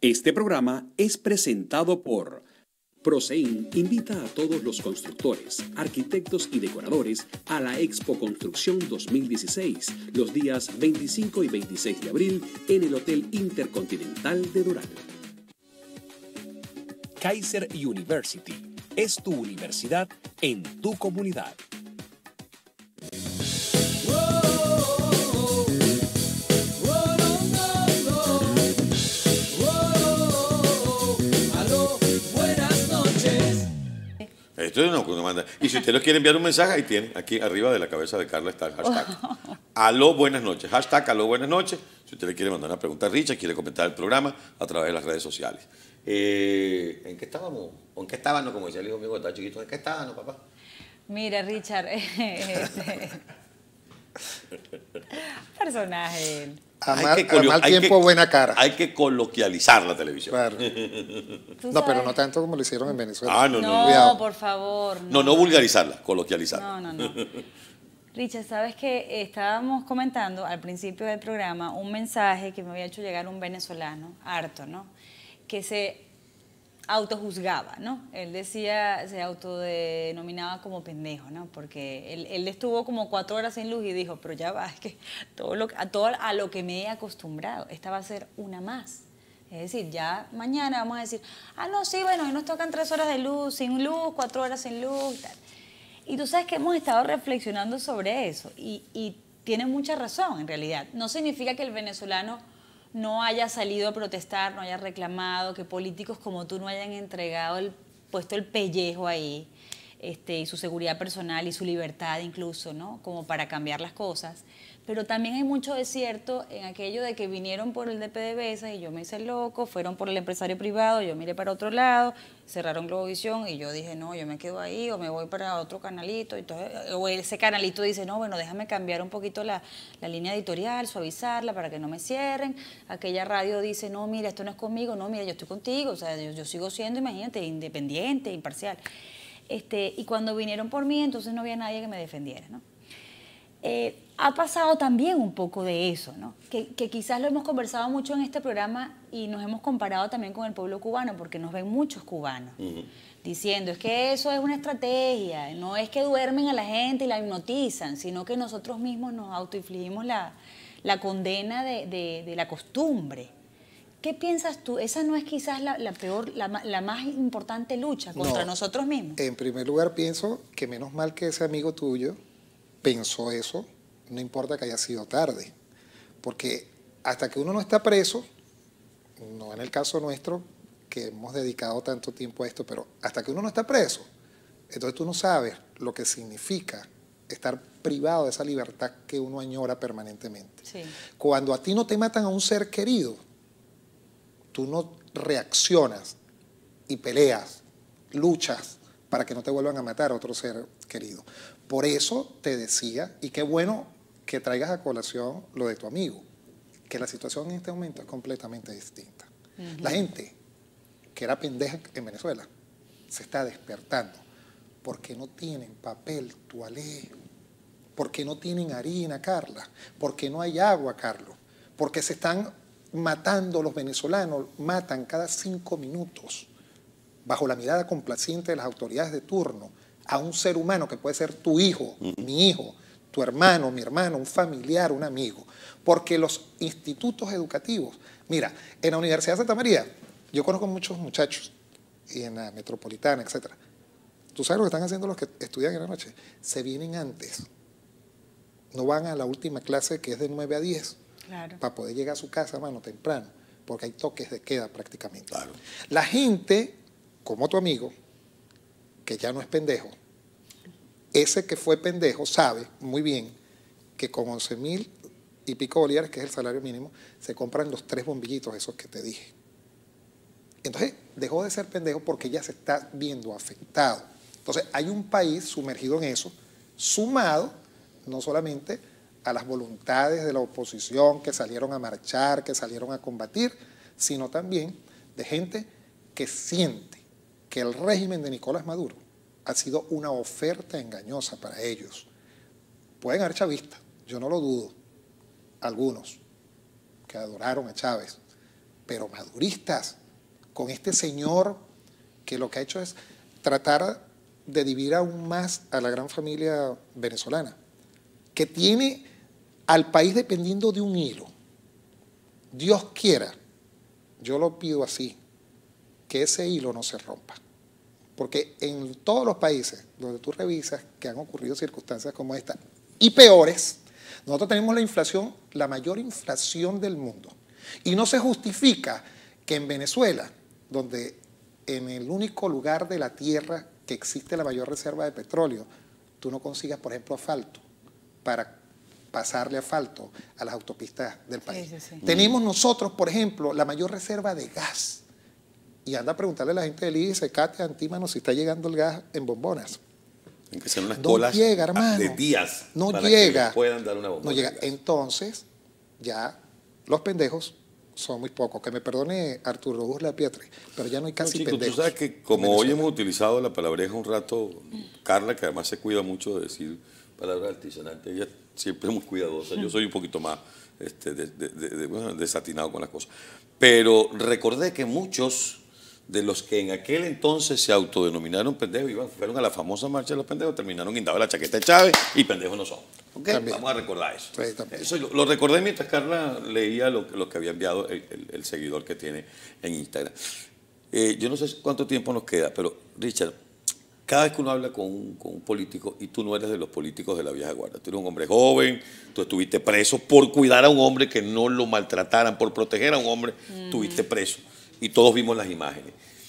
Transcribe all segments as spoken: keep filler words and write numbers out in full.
Este programa es presentado por Prosein. Invita a todos los constructores, arquitectos y decoradores a la Expo Construcción dos mil dieciséis, los días veinticinco y veintiséis de abril en el Hotel Intercontinental de Doral. Kaiser University es tu universidad en tu comunidad. Esto es una manda. Y si usted nos quiere enviar un mensaje, ahí tiene, aquí arriba de la cabeza de Carla está el hashtag. Aló, buenas noches. Hashtag aló, buenas noches. Si usted le quiere mandar una pregunta a Richard, quiere comentar el programa a través de las redes sociales. Eh, ¿En qué estábamos? ¿O en qué estábamos? Como decía el hijo mío cuando estaba chiquito. ¿En qué estábamos, papá? Mira, Richard, este, personaje. A mal, a mal tiempo, que, buena cara. Hay que coloquializar la televisión. Claro. No, pero no tanto como lo hicieron en Venezuela. Ah, no, no. No, no por favor. No. no, no vulgarizarla, coloquializarla. No, no, no. Richard, sabes que estábamos comentando al principio del programa un mensaje que me había hecho llegar un venezolano, harto, ¿no? Que se autojuzgaba, ¿no? Él decía, se autodenominaba como pendejo, ¿no? Porque él, él estuvo como cuatro horas sin luz y dijo, pero ya va, es que todo lo, a todo a lo que me he acostumbrado, esta va a ser una más. Es decir, ya mañana vamos a decir, ah, no, sí, bueno, hoy nos tocan tres horas de luz, sin luz, cuatro horas sin luz, tal. Y tú sabes que hemos estado reflexionando sobre eso y, y tiene mucha razón, en realidad. No significa que el venezolano no haya salido a protestar, no haya reclamado, que políticos como tú no hayan entregado, el, puesto el pellejo ahí, este, y su seguridad personal y su libertad incluso, ¿no? Como para cambiar las cosas. Pero también hay mucho de cierto en aquello de que vinieron por el D P D V S A y yo me hice loco, fueron por el empresario privado, yo miré para otro lado, cerraron Globovisión y yo dije, no, yo me quedo ahí o me voy para otro canalito. Entonces, o ese canalito dice, no, bueno, déjame cambiar un poquito la, la línea editorial, suavizarla para que no me cierren. Aquella radio dice, no, mira, esto no es conmigo, no, mira, yo estoy contigo, o sea, yo, yo sigo siendo, imagínate, independiente, imparcial. Este, y cuando vinieron por mí, entonces no había nadie que me defendiera, ¿no? Eh, ha pasado también un poco de eso, ¿no? Que, que quizás lo hemos conversado mucho en este programa y nos hemos comparado también con el pueblo cubano, porque nos ven muchos cubanos uh-huh. diciendo, es que eso es una estrategia, no es que duermen a la gente y la hipnotizan, sino que nosotros mismos nos autoinfligimos la, la condena de, de, de la costumbre. ¿Qué piensas tú? ¿Esa no es quizás la, la peor, la, la más importante lucha contra no, nosotros mismos? En primer lugar, pienso que menos mal que ese amigo tuyo pensó eso, no importa que haya sido tarde, porque hasta que uno no está preso, no en el caso nuestro, que hemos dedicado tanto tiempo a esto, pero hasta que uno no está preso, entonces tú no sabes lo que significa estar privado de esa libertad que uno añora permanentemente. Sí. Cuando a ti no te matan a un ser querido, tú no reaccionas y peleas, luchas para que no te vuelvan a matar a otro ser querido. Por eso te decía, y qué bueno que traigas a colación lo de tu amigo, que la situación en este momento es completamente distinta. Uh-huh. La gente que era pendeja en Venezuela se está despertando porque no tienen papel toalé, porque no tienen harina, Carla, porque no hay agua, Carlos, porque se están matando los venezolanos, matan cada cinco minutos bajo la mirada complaciente de las autoridades de turno a un ser humano que puede ser tu hijo, uh-huh. mi hijo, tu hermano, mi hermano, un familiar, un amigo. Porque los institutos educativos, mira, en la Universidad de Santa María, yo conozco muchos muchachos, y en la Metropolitana, etcétera. ¿Tú sabes lo que están haciendo los que estudian en la noche? Se vienen antes. No van a la última clase que es de nueve a diez, claro. para poder llegar a su casa, mano, temprano, porque hay toques de queda prácticamente. Claro. La gente, como tu amigo, que ya no es pendejo, ese que fue pendejo sabe muy bien que con once mil y pico bolívares, que es el salario mínimo, se compran los tres bombillitos esos que te dije. Entonces dejó de ser pendejo porque ya se está viendo afectado. Entonces hay un país sumergido en eso, sumado no solamente a las voluntades de la oposición que salieron a marchar, que salieron a combatir, sino también de gente que siente que el régimen de Nicolás Maduro ha sido una oferta engañosa para ellos. Pueden haber chavistas, yo no lo dudo, algunos que adoraron a Chávez, pero maduristas, con este señor que lo que ha hecho es tratar de dividir aún más a la gran familia venezolana, que tiene al país dependiendo de un hilo. Dios quiera, yo lo pido así, que ese hilo no se rompa. Porque en todos los países donde tú revisas que han ocurrido circunstancias como esta, y peores, nosotros tenemos la inflación, la mayor inflación del mundo. Y no se justifica que en Venezuela, donde en el único lugar de la tierra que existe la mayor reserva de petróleo, tú no consigas, por ejemplo, asfalto para pasarle asfalto a las autopistas del país. Sí, sí, sí. Tenemos nosotros, por ejemplo, la mayor reserva de gas. Y anda a preguntarle a la gente del I D, Secate, Antímano, si está llegando el gas en bombonas. En que sean unas no colas llega, hermano. de días no para llega, que puedan dar una bombona. No llega. Entonces, ya los pendejos son muy pocos. Que me perdone Arturo Usla Pietri, pero ya no hay casi no, chico, pendejos. Tú sabes que como hoy hemos utilizado la palabreja un rato, Carla, que además se cuida mucho de decir palabras altisonantes, ella siempre es muy cuidadosa. Yo soy un poquito más este, de, de, de, de, bueno, desatinado con las cosas. Pero recordé que muchos de los que en aquel entonces se autodenominaron pendejos, iban, fueron a la famosa marcha de los pendejos, terminaron guindados la chaqueta de Chávez y pendejos no son. ¿Okay? Vamos a recordar eso. Sí, eso lo, lo recordé mientras Carla leía lo, lo que había enviado el, el, el seguidor que tiene en Instagram. Eh, yo no sé cuánto tiempo nos queda, pero Richard, cada vez que uno habla con un, con un político, y tú no eres de los políticos de la vieja guardia, tú eres un hombre joven, tú estuviste preso por cuidar a un hombre, que no lo maltrataran, por proteger a un hombre, mm. estuviste preso. Y todos vimos las imágenes.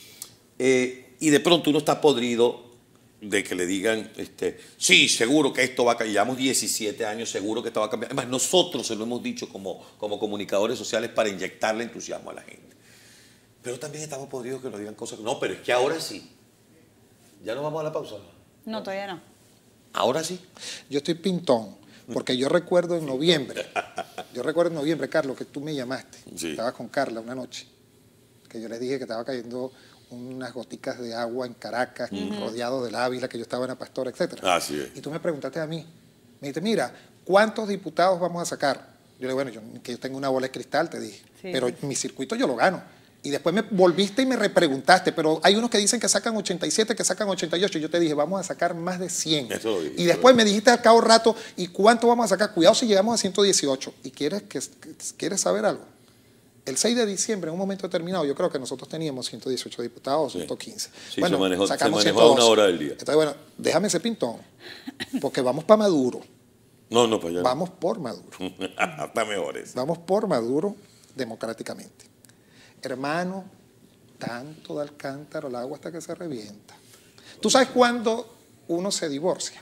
Eh, y de pronto uno está podrido de que le digan, este, sí, seguro que esto va a cambiar. Llevamos diecisiete años, seguro que esto va a cambiar. Además, nosotros se lo hemos dicho como, como comunicadores sociales para inyectarle entusiasmo a la gente. Pero también estamos podridos que nos digan cosas. No, pero es que ahora sí. ¿Ya nos vamos a la pausa? No, todavía no. ¿Ahora sí? Yo estoy pintón, porque yo recuerdo en noviembre, yo recuerdo en noviembre, Carlos, que tú me llamaste. Sí. Estabas con Carla una noche, que yo les dije que estaba cayendo unas goticas de agua en Caracas, uh-huh. rodeado del Ávila, que yo estaba en la Pastora, etcétera. Así es. Y tú me preguntaste a mí, me dijiste, mira, ¿cuántos diputados vamos a sacar? Yo le dije, bueno, yo, que yo tengo una bola de cristal, te dije, sí. pero mi circuito yo lo gano. Y después me volviste y me repreguntaste, pero hay unos que dicen que sacan ochenta y siete, que sacan ochenta y ocho. Y yo te dije, vamos a sacar más de cien. Eso lo dije, y después me dijiste al cabo rato, ¿y cuánto vamos a sacar? Cuidado si llegamos a ciento dieciocho. ¿Y quieres, que, quieres saber algo? El seis de diciembre, en un momento determinado, yo creo que nosotros teníamos ciento dieciocho diputados, sí. ciento quince. Sí, bueno, se manejó, sacamos se manejó a una hora del día. Entonces, bueno, déjame ese pintón, porque vamos para Maduro. No, no, para allá. Vamos por Maduro. Está mejor eso. Vamos por Maduro democráticamente. Hermano, tanto da el cántaro al agua hasta que se revienta. ¿Tú sabes cuándo uno se divorcia?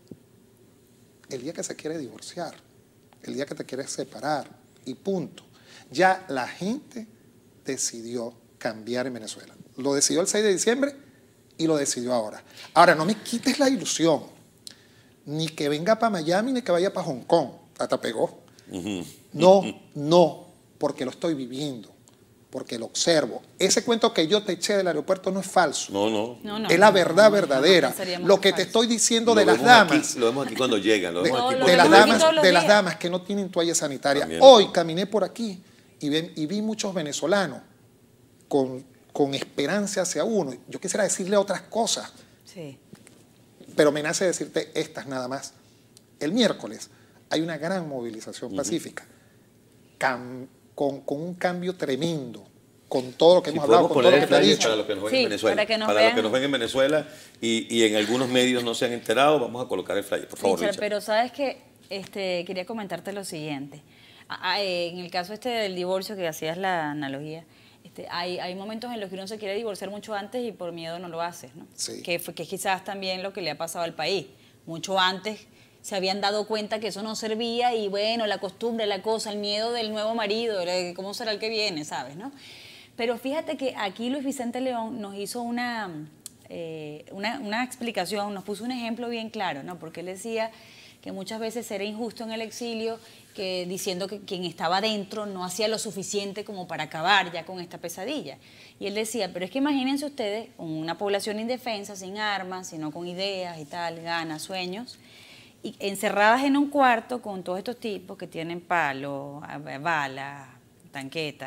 El día que se quiere divorciar, el día que te quieres separar y punto. Ya la gente decidió cambiar en Venezuela. Lo decidió el seis de diciembre y lo decidió ahora. Ahora, no me quites la ilusión, ni que venga para Miami ni que vaya para Hong Kong. Hasta pegó. Uh-huh. No, no, porque lo estoy viviendo. Porque lo observo. Ese cuento que yo te eché del aeropuerto no es falso. No, no. no, no es la verdad no, verdadera. No, no lo que te estoy diciendo lo de las damas. Aquí, lo vemos aquí cuando llegan. Lo vemos de, aquí de, cuando las llegan. damas de las damas que no tienen toalla sanitaria. También. Hoy caminé por aquí y, ven, y vi muchos venezolanos con, con esperanza hacia uno. Yo quisiera decirle otras cosas. Sí. Pero me nace decirte estas nada más. El miércoles hay una gran movilización uh-huh. pacífica. Cam, Con, con un cambio tremendo, con todo lo que si hemos hablado, con todo lo que te he dicho. Para los que nos ven sí, en Venezuela, para, que nos, para vean. los que nos ven en Venezuela y, y en algunos medios no se han enterado, vamos a colocar el flyer, por favor, Richard, Richard. Pero sabes que este, quería comentarte lo siguiente. En el caso este del divorcio, que hacías la analogía, este, hay, hay momentos en los que uno se quiere divorciar mucho antes y por miedo no lo haces, ¿no? Sí. Que, que es quizás también lo que le ha pasado al país. Mucho antes se habían dado cuenta que eso no servía y bueno, la costumbre, la cosa, el miedo del nuevo marido, cómo será el que viene, ¿sabes? ¿no? Pero fíjate que aquí Luis Vicente León nos hizo una, eh, una, una explicación, nos puso un ejemplo bien claro, ¿no? Porque él decía que muchas veces era injusto en el exilio, que diciendo que quien estaba adentro no hacía lo suficiente como para acabar ya con esta pesadilla. Y él decía, pero es que imagínense ustedes una población indefensa, sin armas, sino con ideas y tal, ganas, sueños, y encerradas en un cuarto con todos estos tipos que tienen palo, balas, tanquetas,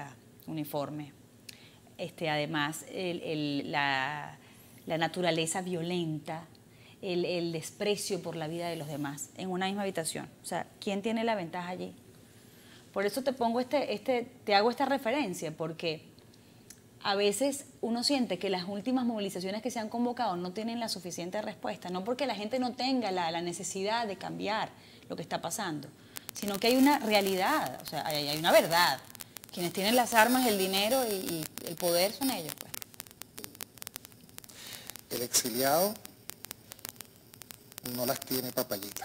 uniforme. Este, además, el, el, la, la naturaleza violenta, el, el desprecio por la vida de los demás en una misma habitación. O sea, ¿quién tiene la ventaja allí? Por eso te pongo este, este, te hago esta referencia, porque a veces uno siente que las últimas movilizaciones que se han convocado no tienen la suficiente respuesta, no porque la gente no tenga la, la necesidad de cambiar lo que está pasando, sino que hay una realidad, o sea, hay, hay una verdad. Quienes tienen las armas, el dinero y, y el poder son ellos, pues. El exiliado no las tiene papayitas.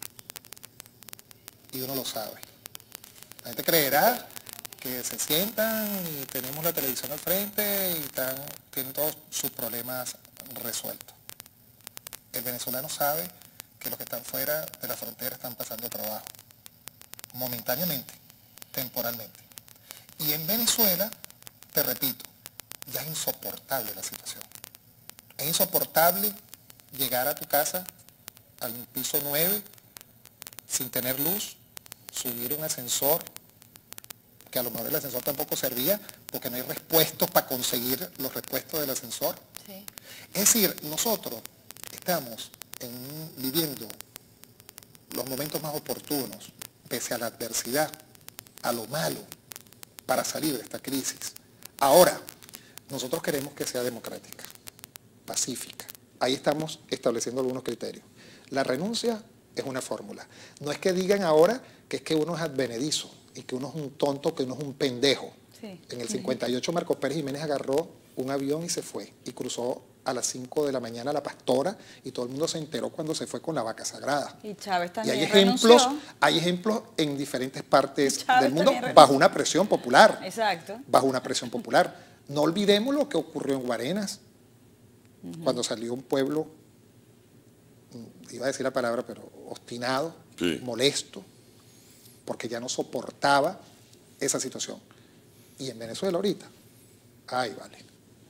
Y uno lo sabe. La gente creerá que se sientan y tenemos la televisión al frente y están, tienen todos sus problemas resueltos. El venezolano sabe que los que están fuera de la frontera están pasando trabajo, momentáneamente, temporalmente. Y en Venezuela, te repito, ya es insoportable la situación. Es insoportable llegar a tu casa al piso nueve sin tener luz, subir un ascensor, que a lo mejor el ascensor tampoco servía porque no hay repuestos para conseguir los repuestos del ascensor. Sí. Es decir, nosotros estamos en, viviendo los momentos más oportunos, pese a la adversidad, a lo malo, para salir de esta crisis. Ahora, nosotros queremos que sea democrática, pacífica. Ahí estamos estableciendo algunos criterios. La renuncia es una fórmula. No es que digan ahora que es que uno es advenedizo y que uno es un tonto, que uno es un pendejo. Sí. En el cincuenta y ocho Marcos Pérez Jiménez agarró un avión y se fue y cruzó a las cinco de la mañana La Pastora y todo el mundo se enteró cuando se fue con la vaca sagrada. Y Chávez Y también hay ejemplos, renunció. hay ejemplos en diferentes partes Chávez del mundo también renunció. bajo una presión popular. Exacto. Bajo una presión popular. No olvidemos lo que ocurrió en Guarenas, uh-huh. cuando salió un pueblo, iba a decir la palabra, pero obstinado, sí. molesto, porque ya no soportaba esa situación. Y en Venezuela ahorita, ay, vale.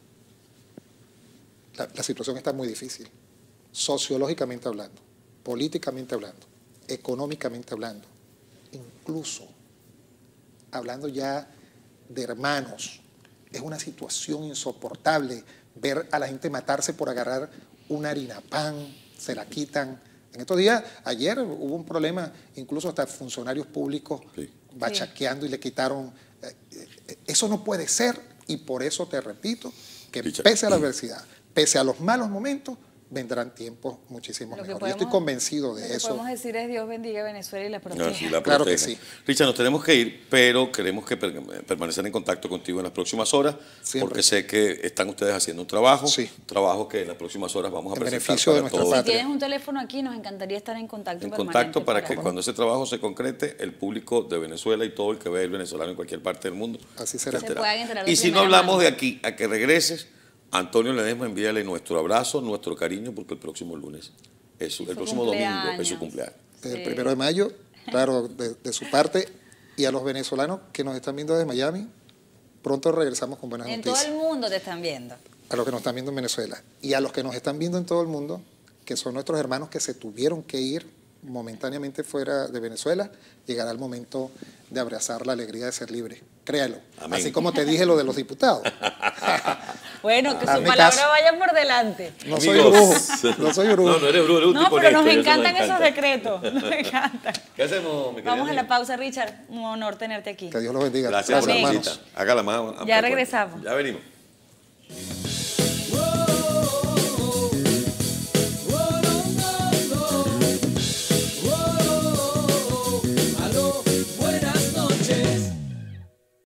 La, la situación está muy difícil, sociológicamente hablando, políticamente hablando, económicamente hablando, incluso hablando ya de hermanos. Es una situación insoportable ver a la gente matarse por agarrar una harina pan, se la quitan. En estos días, ayer hubo un problema, incluso hasta funcionarios públicos sí. bachaqueando y le quitaron. Eh, eso no puede ser y por eso te repito que pese a la adversidad, pese a los malos momentos, vendrán tiempos muchísimo mejores. Yo estoy convencido de lo que eso. Lo que podemos decir es Dios bendiga a Venezuela y la proteja. No, sí, la claro que sí. Richard, nos tenemos que ir, pero queremos que per permanecer en contacto contigo en las próximas horas, Siempre. porque sé que están ustedes haciendo un trabajo, sí. trabajo que en las próximas horas vamos a en presentar beneficio de nuestra patria. Si tienes un teléfono aquí, nos encantaría estar en contacto En permanente contacto para, para que para... cuando ese trabajo se concrete, el público de Venezuela y todo el que ve el venezolano en cualquier parte del mundo así será. Se puedan enterar y si no hablamos mano. de aquí a que regreses, Antonio Ledesma, envíale nuestro abrazo, nuestro cariño, porque el próximo lunes, es su, el próximo cumpleaños. domingo es su cumpleaños. Sí. El primero de mayo, claro, de, de su parte, y a los venezolanos que nos están viendo desde Miami, pronto regresamos con buenas en noticias. En todo el mundo te están viendo. A los que nos están viendo en Venezuela. Y a los que nos están viendo en todo el mundo, que son nuestros hermanos que se tuvieron que ir momentáneamente fuera de Venezuela, llegará el momento de abrazar la alegría de ser libre. Créalo. Amén. Así como te dije lo de los diputados. Bueno, que su palabra caso. vaya por delante. No soy brujo. No soy brujo. No, no eres brujo. No, pero nos encantan nos encanta. esos decretos. Nos encantan. ¿Qué hacemos, mi Vamos a la pausa, Richard. Un honor tenerte aquí. Que Dios los bendiga. Gracias, Gracias por la visita. Hágala más. Ya regresamos. Ya venimos.